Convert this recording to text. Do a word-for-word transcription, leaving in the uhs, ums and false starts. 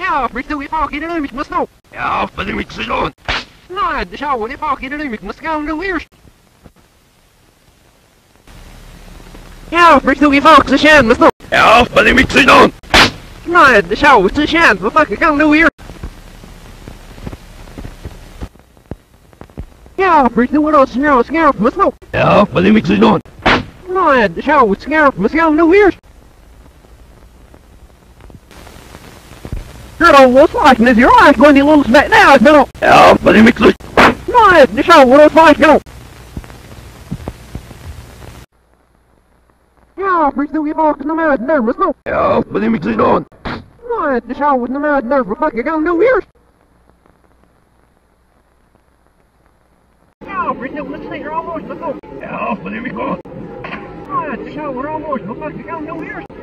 Ja, bist du i fucking Remix måste nå. Ja, för Remakes är då. Nej, det sa i fucking Remix måste gå nu ears. Ja, bist du i fucking känn måste nå. Ja, för Remakes är då. Nej, det sa i känn vad fucking gå nu ears. Ja, bist du då snö snö måste nå. Ja, för Remakes är då. Nej, det sa i snö måste gå nu ears. Girl, what's like this? Your eyes going a little smack now, I know. Ja, för Remakes är då. Nej, det sa what's like go. Ja, bist du i fucking med nervous nå. Ja, för Remakes är då. Nej, det sa with med nervous fucking go nu ears. Ja, bist du med snö almost måste nå. Ja, för Remakes är då. Nej, det sa we're almost fucking go nu ears.